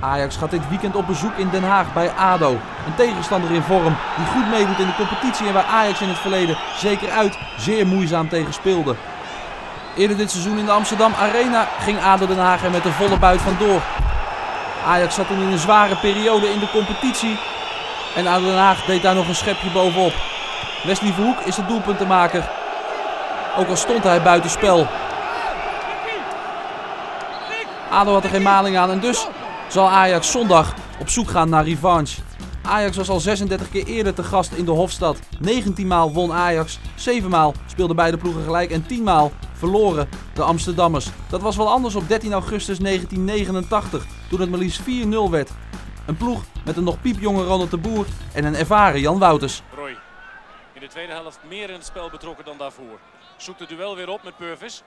Ajax gaat dit weekend op bezoek in Den Haag bij ADO. Een tegenstander in vorm die goed meedoet in de competitie en waar Ajax in het verleden zeker uit zeer moeizaam tegen speelde. Eerder dit seizoen in de Amsterdam Arena ging ADO Den Haag er met de volle buit vandoor. Ajax zat toen in een zware periode in de competitie en ADO Den Haag deed daar nog een schepje bovenop. Wesley Verhoek is de doelpuntenmaker, ook al stond hij buitenspel. ADO had er geen maling aan en dus zal Ajax zondag op zoek gaan naar revanche. Ajax was al 36 keer eerder te gast in de Hofstad. 19 maal won Ajax, 7 maal speelden beide ploegen gelijk en 10 maal verloren de Amsterdammers. Dat was wel anders op 13 augustus 1989, toen het maar liefst 4-0 werd. Een ploeg met een nog piepjonge Ronald de Boer en een ervaren Jan Wouters. Roy, in de tweede helft meer in het spel betrokken dan daarvoor. Zoekt het duel weer op met Purvis.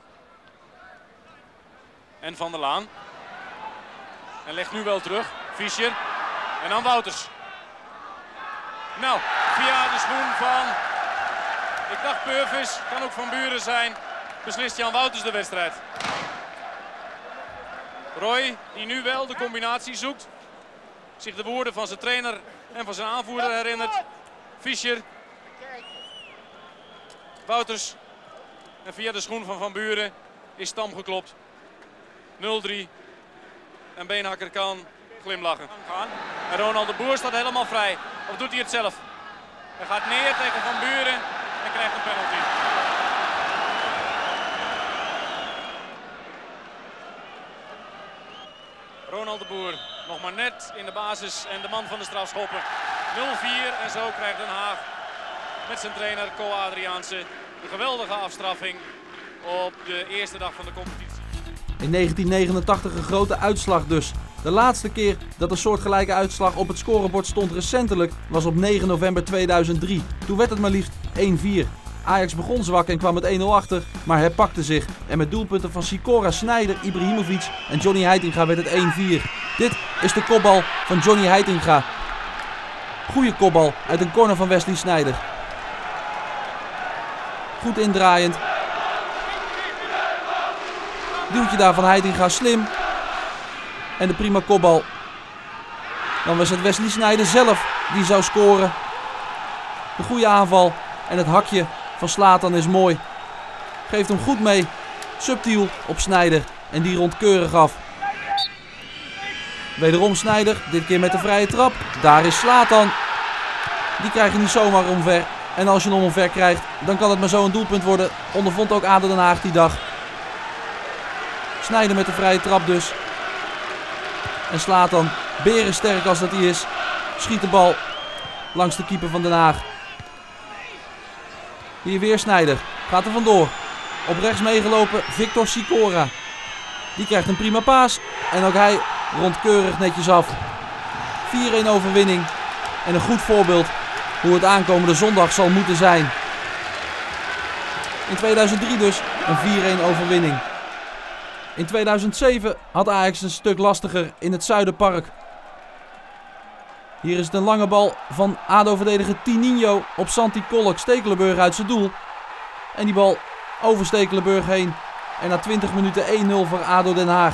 En Van der Laan. En legt nu wel terug. Fischer. En dan Wouters. Nou, via de schoen van, ik dacht Purvis, kan ook Van Buren zijn, beslist Jan Wouters de wedstrijd. Roy, die nu wel de combinatie zoekt, zich de woorden van zijn trainer en van zijn aanvoerder herinnert. Fischer. Wouters. En via de schoen van Van Buren is Stam geklopt. 0-3. En Beenhakker kan glimlachen. En Ronald de Boer staat helemaal vrij. Of doet hij het zelf? Hij gaat neer tegen Van Buren en krijgt een penalty. Ronald de Boer nog maar net in de basis en de man van de strafschoppen. 0-4 en zo krijgt Den Haag met zijn trainer Co Adriaanse een geweldige afstraffing op de eerste dag van de competitie. In 1989 een grote uitslag dus. De laatste keer dat een soortgelijke uitslag op het scorebord stond recentelijk was op 9 november 2003. Toen werd het maar liefst 1-4. Ajax begon zwak en kwam met 1-0 achter, maar herpakte zich. En met doelpunten van Sikora, Sneijder, Ibrahimovic en Johnny Heitinga werd het 1-4. Dit is de kopbal van Johnny Heitinga. Goeie kopbal uit een corner van Wesley Sneijder. Goed indraaiend. Duwtje daar van Heitinga slim. En de prima kopbal. Dan was het Wesley Sneijder zelf die zou scoren. De goede aanval en het hakje van Zlatan is mooi. Geeft hem goed mee. Subtiel op Sneijder en die rondt keurig af. Wederom Sneijder, dit keer met de vrije trap. Daar is Zlatan. Die krijg je niet zomaar omver. En als je hem omver krijgt, dan kan het maar zo een doelpunt worden. Ondervond ook ADO Den Haag die dag. Sneijder met de vrije trap dus. En Zlatan, berensterk als dat hij is, schiet de bal langs de keeper van Den Haag. Hier weer Sneijder. Gaat er vandoor. Op rechts meegelopen Victor Sikora. Die krijgt een prima paas. En ook hij rondt keurig netjes af. 4-1 overwinning. En een goed voorbeeld hoe het aankomende zondag zal moeten zijn. In 2003 dus een 4-1 overwinning. In 2007 had Ajax een stuk lastiger in het Zuiderpark. Hier is het een lange bal van ADO-verdediger Tininho op Santi Kolk. Stekelenburg uit zijn doel. En die bal over Stekelenburg heen. En na 20 minuten 1-0 voor ADO Den Haag.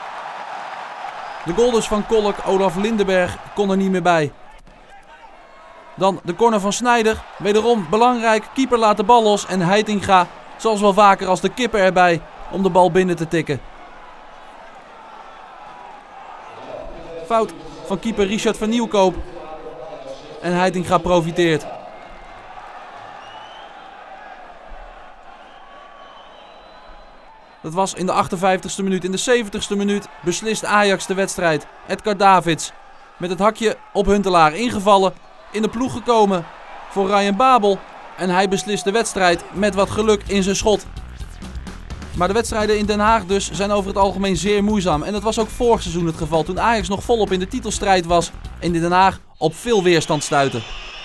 De goal dus van Kolk, Olaf Lindenberg kon er niet meer bij. Dan de corner van Sneijder. Wederom belangrijk. Keeper laat de bal los en Heitinga, zoals wel vaker, als de kipper erbij om de bal binnen te tikken. Fout van keeper Richard van Nieuwkoop. En Heitinga profiteert. Dat was in de 58ste minuut. In de 70ste minuut beslist Ajax de wedstrijd. Edgar Davids met het hakje op Huntelaar ingevallen. In de ploeg gekomen voor Ryan Babel. En hij beslist de wedstrijd met wat geluk in zijn schot. Maar de wedstrijden in Den Haag dus zijn over het algemeen zeer moeizaam. En dat was ook vorig seizoen het geval, toen Ajax nog volop in de titelstrijd was en in Den Haag op veel weerstand stuitte.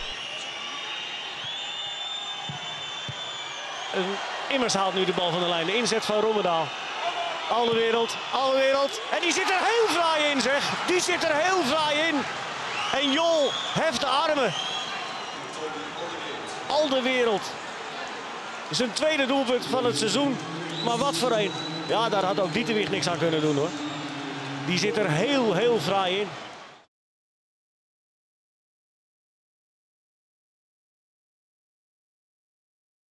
Immers haalt nu de bal van de lijn. De inzet van Rommedaal. Alle wereld. En die zit er heel fraai in, zeg. Die zit er heel fraai in. En Jol heft de armen. Al de wereld. Zijn tweede doelpunt van het seizoen. Maar wat voor een. Ja, daar had ook Dieterwig niks aan kunnen doen, hoor. Die zit er heel fraai in.